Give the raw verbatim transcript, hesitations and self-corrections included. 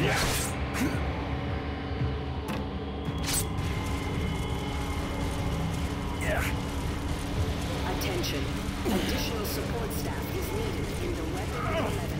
Attention. Additional support staff is needed in the Weapon eleven